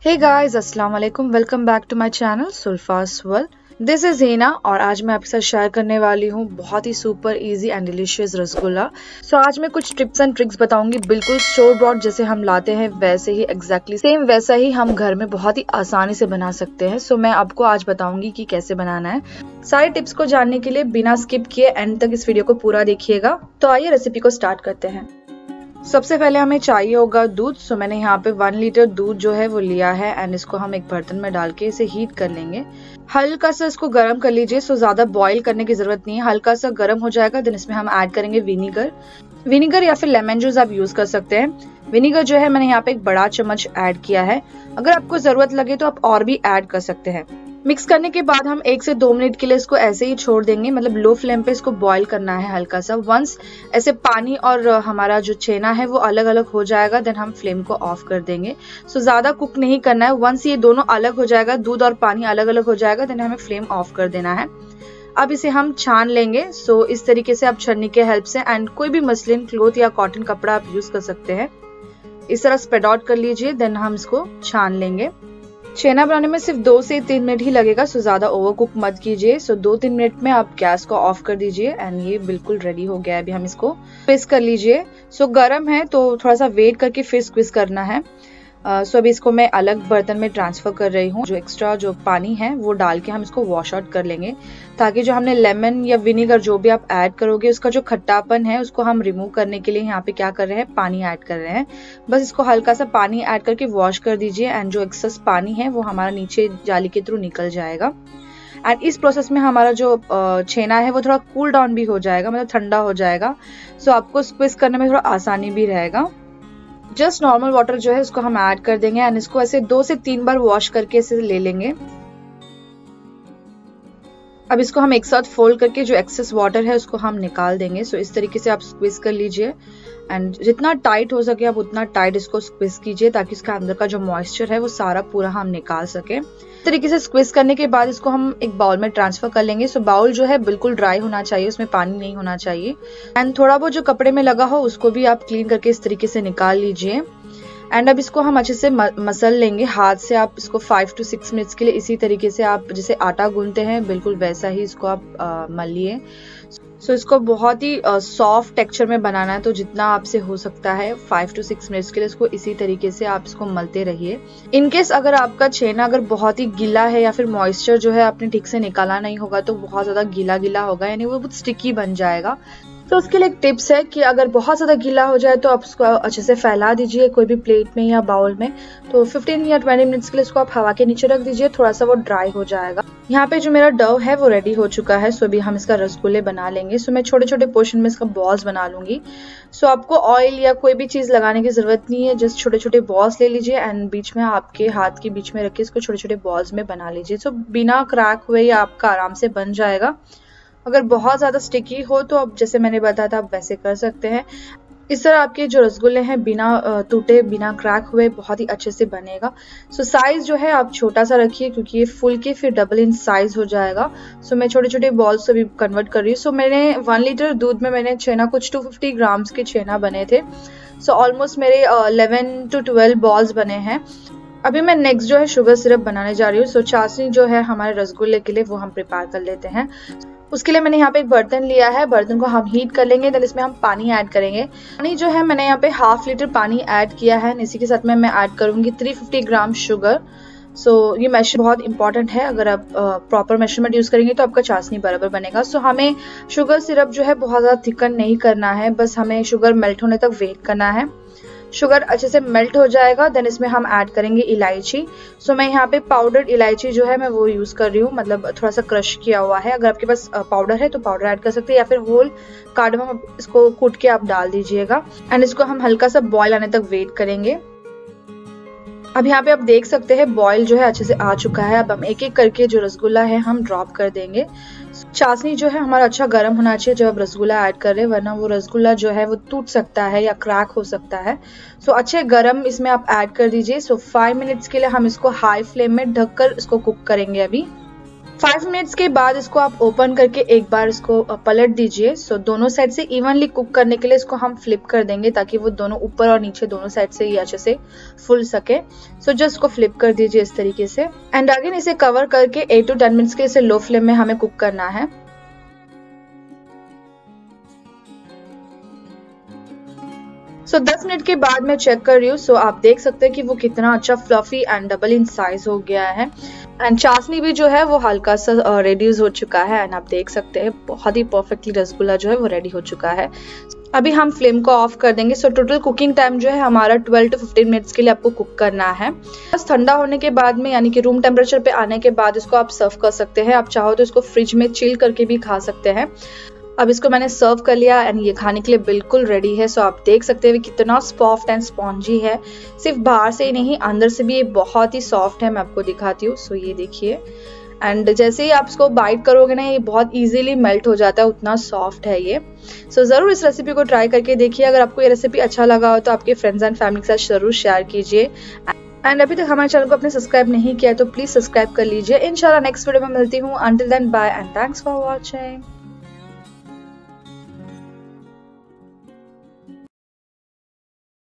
Hey guys, अस्सलाम वालेकुम, welcome back to my channel Sulfas world. This is Heena और आज मैं आपके साथ शेयर करने वाली हूँ बहुत ही super easy and delicious rasgulla. So आज मैं कुछ टिप्स एंड ट्रिक्स बताऊंगी, बिल्कुल स्टोर ब्रॉड जैसे हम लाते हैं वैसे ही एग्जैक्टली सेम वैसा ही हम घर में बहुत ही आसानी से बना सकते हैं। सो मैं आपको आज बताऊंगी कि कैसे बनाना है। सारे टिप्स को जानने के लिए बिना स्किप किए एंड तक इस वीडियो को पूरा देखिएगा। तो आइए रेसिपी को स्टार्ट करते हैं। सबसे पहले हमें चाहिए होगा दूध। सो मैंने यहाँ पे 1 लीटर दूध जो है वो लिया है एंड इसको हम एक बर्तन में डाल के इसे हीट कर लेंगे। हल्का सा इसको गर्म कर लीजिए। सो ज्यादा बॉईल करने की जरूरत नहीं है, हल्का सा गर्म हो जाएगा देन इसमें हम ऐड करेंगे विनीगर या फिर लेमन जूस आप यूज कर सकते हैं। विनीगर जो है मैंने यहाँ पे एक बड़ा चम्मच ऐड किया है, अगर आपको जरूरत लगे तो आप और भी ऐड कर सकते हैं। मिक्स करने के बाद हम 1 से 2 मिनट के लिए इसको ऐसे ही छोड़ देंगे, मतलब लो फ्लेम पे इसको बॉईल करना है हल्का सा। वंस ऐसे पानी और हमारा जो छेना है वो अलग अलग हो जाएगा देन हम फ्लेम को ऑफ कर देंगे। सो ज्यादा कुक नहीं करना है। वंस ये दोनों अलग हो जाएगा, दूध और पानी अलग अलग हो जाएगा देन हमें फ्लेम ऑफ कर देना है। अब इसे हम छान लेंगे। सो इस तरीके से आप छन्नी के हेल्प से एंड कोई भी मसलिन क्लॉथ या कॉटन कपड़ा आप यूज कर सकते हैं। इस तरह स्प्रेड आउट कर लीजिए देन हम इसको छान लेंगे। छेना बनाने में सिर्फ 2 से 3 मिनट ही लगेगा, सो ज्यादा ओवर कुक मत कीजिए। सो 2-3 मिनट में आप गैस को ऑफ कर दीजिए एंड ये बिल्कुल रेडी हो गया है। अभी हम इसको स्क्विज कर लीजिए। सो गर्म है तो थोड़ा सा वेट करके फिर स्क्विज करना है। सो अभी इसको मैं अलग बर्तन में ट्रांसफर कर रही हूँ। जो एक्स्ट्रा जो पानी है वो डाल के हम इसको वॉश आउट कर लेंगे, ताकि जो हमने लेमन या विनेगर जो भी आप ऐड करोगे उसका जो खट्टापन है उसको हम रिमूव करने के लिए यहाँ पे क्या कर रहे हैं, पानी ऐड कर रहे हैं। बस इसको हल्का सा पानी ऐड करके वॉश कर दीजिए एंड जो एक्सेस पानी है वो हमारा नीचे जाली के थ्रू निकल जाएगा। एंड इस प्रोसेस में हमारा जो छेना है वो थोड़ा कूल डाउन भी हो जाएगा, मतलब ठंडा हो जाएगा। सो आपको स्क्विज करने में थोड़ा आसानी भी रहेगा। जस्ट नॉर्मल वाटर जो है उसको हम ऐड कर देंगे एंड इसको ऐसे 2 से 3 बार वॉश करके इसे ले लेंगे। अब इसको हम एक साथ फोल्ड करके जो एक्सेस वाटर है उसको हम निकाल देंगे। सो इस तरीके से आप स्क्विज कर लीजिए एंड जितना टाइट हो सके आप उतना टाइट इसको स्क्विज कीजिए, ताकि इसका अंदर का जो मॉइस्चर है वो सारा पूरा हम निकाल सके। इस तरीके से स्क्विज करने के बाद इसको हम एक बाउल में ट्रांसफर कर लेंगे। सो बाउल जो है बिल्कुल ड्राई होना चाहिए, उसमें पानी नहीं होना चाहिए। एंड थोड़ा बहुत जो कपड़े में लगा हो उसको भी आप क्लीन करके इस तरीके से निकाल लीजिए। एंड अब इसको हम अच्छे से मसल लेंगे हाथ से। आप इसको 5 to 6 मिनट्स के लिए इसी तरीके से आप जैसे आटा गूंथते हैं बिल्कुल वैसा ही इसको आप मल लिए। सो इसको बहुत ही सॉफ्ट टेक्सचर में बनाना है, तो जितना आपसे हो सकता है 5 to 6 मिनट्स के लिए इसको इसी तरीके से आप इसको मलते रहिए। इनकेस अगर आपका छेना अगर बहुत ही गीला है या फिर मॉइस्चर जो है आपने ठीक से निकाला नहीं होगा तो बहुत ज्यादा गीला गीला होगा, यानी वो बहुत स्टिकी बन जाएगा। तो उसके लिए एक टिप्स है कि अगर बहुत ज़्यादा गीला हो जाए तो आप उसको अच्छे से फैला दीजिए कोई भी प्लेट में या बाउल में। तो 15 या 20 मिनट्स के लिए इसको आप हवा के नीचे रख दीजिए, थोड़ा सा वो ड्राई हो जाएगा। यहाँ पे जो मेरा डो है वो रेडी हो चुका है। सो अभी हम इसका रसगुल्ले बना लेंगे। सो मैं छोटे छोटे पोर्शन में इसका बॉल्स बना लूंगी। सो आपको ऑयल या कोई भी चीज़ लगाने की जरूरत नहीं है, जस्ट छोटे छोटे बॉल्स ले लीजिए एंड बीच में आपके हाथ के बीच में रख के इसको छोटे छोटे बॉल्स में बना लीजिए। सो बिना क्रैक हुए या आपका आराम से बन जाएगा। अगर बहुत ज़्यादा स्टिकी हो तो अब जैसे मैंने बताया था आप वैसे कर सकते हैं। इस तरह आपके जो रसगुल्ले हैं बिना टूटे बिना क्रैक हुए बहुत ही अच्छे से बनेगा। सो साइज़ जो है आप छोटा सा रखिए, क्योंकि ये फुल के फिर डबल इन साइज़ हो जाएगा। सो मैं छोटे छोटे बॉल्स अभी कन्वर्ट कर रही हूँ। सो मैंने 1 लीटर दूध में मैंने छेना कुछ 250 ग्राम्स के छेना बने थे। सो ऑलमोस्ट मेरे 11 to 12 बॉल्स बने हैं। अभी मैं नेक्स्ट जो है शुगर सिरप बनाने जा रही हूँ। सो चाशनी जो है हमारे रसगुल्ले के लिए वो हम प्रिपेयर कर लेते हैं। उसके लिए मैंने यहाँ पे एक बर्तन लिया है, बर्तन को हम हीट कर लेंगे, देन इसमें हम पानी ऐड करेंगे। पानी जो है मैंने यहाँ पे 1/2 लीटर पानी ऐड किया है। इसी के साथ में मैं ऐड करूँगी 350 ग्राम शुगर। सो ये मेजर बहुत इंपॉर्टेंट है, अगर आप प्रॉपर मेजरमेंट यूज करेंगे तो आपका चाशनी बराबर बनेगा। सो हमें शुगर सिरप जो है बहुत ज़्यादा थिकन नहीं करना है, बस हमें शुगर मेल्ट होने तक वेट करना है। शुगर अच्छे से मेल्ट हो जाएगा देन इसमें हम ऐड करेंगे इलायची। सो मैं यहाँ पे पाउडर्ड इलायची जो है मैं वो यूज कर रही हूँ, मतलब थोड़ा सा क्रश किया हुआ है। अगर आपके पास पाउडर है तो पाउडर ऐड कर सकते हैं या फिर होल कार्डमम इसको कूट के आप डाल दीजिएगा। एंड इसको हम हल्का सा बॉयल आने तक वेट करेंगे। अब यहाँ पे आप देख सकते हैं बॉयल जो है अच्छे से आ चुका है। अब हम एक एक करके जो रसगुल्ला है हम ड्रॉप कर देंगे। चाशनी जो है हमारा अच्छा गर्म होना चाहिए जब आप रसगुल्ला ऐड कर रहे हैं, वरना वो रसगुल्ला जो है वो टूट सकता है या क्रैक हो सकता है। सो अच्छे गर्म इसमें आप ऐड कर दीजिए। सो 5 मिनट्स के लिए हम इसको हाई फ्लेम में ढककर इसको कुक करेंगे अभी। 5 मिनट्स के बाद इसको आप ओपन करके एक बार इसको पलट दीजिए। सो दोनों साइड से इवनली कुक करने के लिए इसको हम फ्लिप कर देंगे ताकि वो दोनों ऊपर और नीचे दोनों साइड से ये अच्छे से फूल सके। सो जस्ट इसको फ्लिप कर दीजिए इस तरीके से एंड अगेन इसे कवर करके 8 to 10 मिनट्स के लिए इसे लो फ्लेम में हमें कुक करना है। सो 10 मिनट के बाद मैं चेक कर रही हूँ। सो आप देख सकते हैं कि वो कितना अच्छा fluffy and double in size हो गया है एंड चाशनी भी जो है वो हल्का सा रिड्यूस हो चुका है एंड आप देख सकते हैं बहुत ही परफेक्टली रसगुल्ला जो है वो रेडी हो चुका है। अभी हम फ्लेम को ऑफ कर देंगे। सो टोटल कुकिंग टाइम जो है हमारा 12 to 15 मिनट्स के लिए आपको कुक करना है। बस ठंडा होने के बाद में यानी कि रूम टेम्परेचर पे आने के बाद इसको आप सर्व कर सकते हैं। आप चाहो तो इसको फ्रिज में चिल करके भी खा सकते हैं। अब इसको मैंने सर्व कर लिया एंड ये खाने के लिए बिल्कुल रेडी है। सो आप देख सकते हैं कितना सॉफ्ट एंड स्पॉन्जी है, सिर्फ बाहर से ही नहीं अंदर से भी ये बहुत ही सॉफ्ट है। मैं आपको दिखाती हूँ। सो ये देखिए एंड जैसे ही आप इसको बाइट करोगे ना ये बहुत इजीली मेल्ट हो जाता है, उतना सॉफ्ट है ये। सो ज़रूर इस रेसिपी को ट्राई करके देखिए। अगर आपको ये रेसिपी अच्छा लगा हो तो आपके फ्रेंड्स एंड फैमिली के साथ जरूर शेयर कीजिए एंड अभी तक हमारे चैनल को आपने सब्सक्राइब नहीं किया तो प्लीज सब्सक्राइब कर लीजिए। इंशाल्लाह नेक्स्ट वीडियो में मिलती हूँ। Until then bye and thanks for watching.